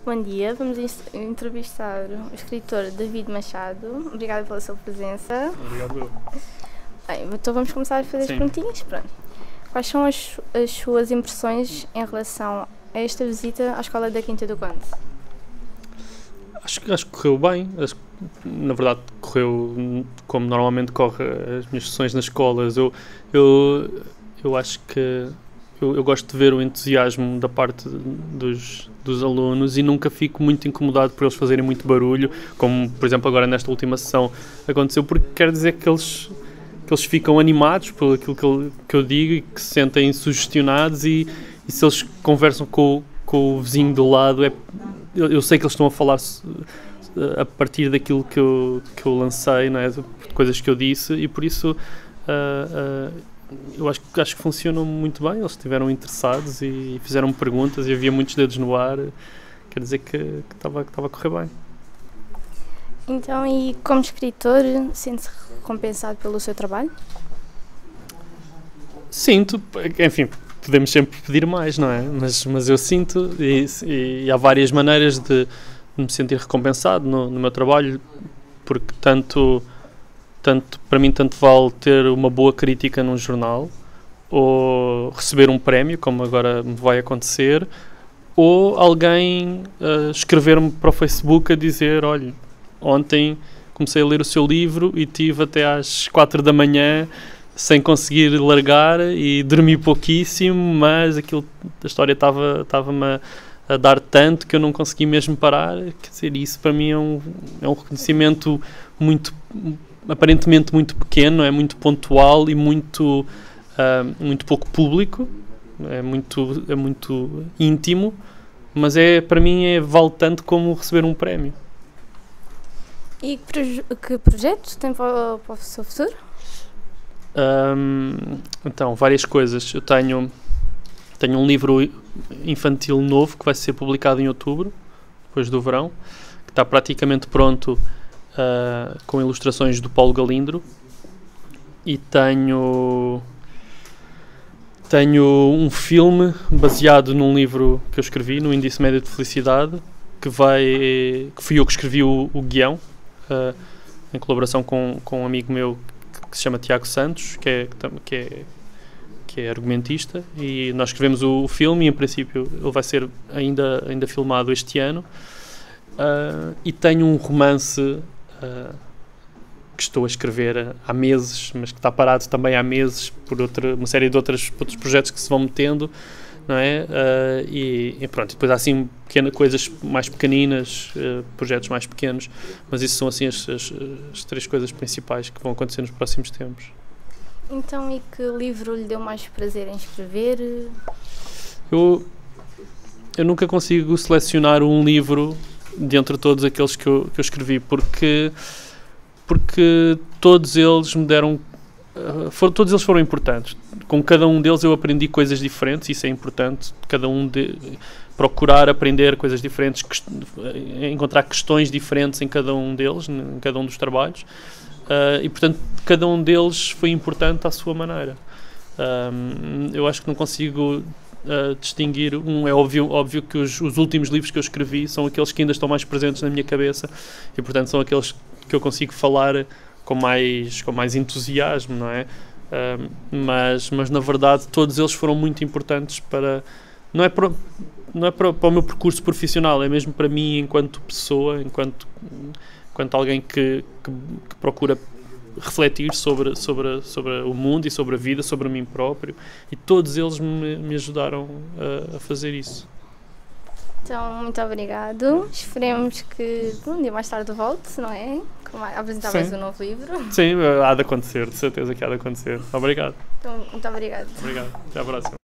Bom dia, vamos entrevistar o escritor David Machado. Obrigada pela sua presença. Obrigado. Bem, então vamos começar a fazer as perguntinhas. Pronto. Quais são as suas impressões em relação a esta visita à Escola da Quinta do Conde? Acho que correu bem. Na verdade, correu como normalmente corre as minhas sessões nas escolas. Eu acho que eu gosto de ver o entusiasmo da parte dos alunos e nunca fico muito incomodado por eles fazerem muito barulho, como, por exemplo, agora nesta última sessão aconteceu, porque quer dizer que eles ficam animados por aquilo que eu digo e que se sentem sugestionados e se eles conversam com o vizinho do lado, eu sei que eles estão a falar a partir daquilo que eu lancei, não é? De coisas que eu disse, e por isso eu acho que funcionam muito bem. Eles estiveram interessados e fizeram perguntas e havia muitos dedos no ar. Quer dizer que estava a correr bem. Então, e como escritor, sente-se recompensado pelo seu trabalho? Sinto, enfim, podemos sempre pedir mais, não é? Mas eu sinto, e há várias maneiras de me sentir recompensado no meu trabalho, porque tanto para mim tanto vale ter uma boa crítica num jornal, ou receber um prémio, como agora me vai acontecer, ou alguém escrever-me para o Facebook a dizer: olha, ontem comecei a ler o seu livro e tive até às 4 da manhã sem conseguir largar e dormi pouquíssimo, mas a história estava-me a dar tanto que eu não consegui mesmo parar. Quer dizer, isso para mim é um reconhecimento aparentemente muito pequeno, é muito pontual e muito pouco público, é muito íntimo, mas para mim vale tanto como receber um prémio. E que projetos tem para o seu futuro? Então, várias coisas. Eu tenho um livro infantil novo que vai ser publicado em outubro, depois do verão, que está praticamente pronto, com ilustrações do Paulo Galindro, e tenho um filme baseado num livro que eu escrevi, no Índice Médio de Felicidade, que fui eu que escrevi o guião, em colaboração com um amigo meu que se chama Tiago Santos, que é argumentista, e nós escrevemos o filme e em princípio ele vai ser ainda filmado este ano. E tenho um romance que estou a escrever há meses, mas que está parado também há meses por uma série de outros projetos que se vão metendo, não é? E pronto, depois há assim coisas mais pequeninas, projetos mais pequenos, mas isso são assim as três coisas principais que vão acontecer nos próximos tempos. Então, e que livro lhe deu mais prazer em escrever? Eu nunca consigo selecionar um livro dentre todos aqueles que eu escrevi, porque todos eles me deram... todos eles foram importantes. Com cada um deles eu aprendi coisas diferentes, isso é importante. Procurar aprender coisas diferentes, encontrar questões diferentes em cada um deles, em cada um dos trabalhos. E, portanto, cada um deles foi importante à sua maneira. Eu acho que não consigo distinguir um. É óbvio que os últimos livros que eu escrevi são aqueles que ainda estão mais presentes na minha cabeça e, portanto, são aqueles que eu consigo falar com mais entusiasmo, não é? Mas na verdade todos eles foram muito importantes para... Não é para o meu percurso profissional, é mesmo para mim enquanto pessoa, enquanto alguém que procura refletir sobre o mundo e sobre a vida, sobre mim próprio, e todos eles me ajudaram a fazer isso. Então, muito obrigado. Esperemos que um dia mais tarde volte, não é? Apresentar mais um novo livro. Sim, há de acontecer, de certeza que há de acontecer. Obrigado. Então, muito obrigado. Obrigado. Até à próxima.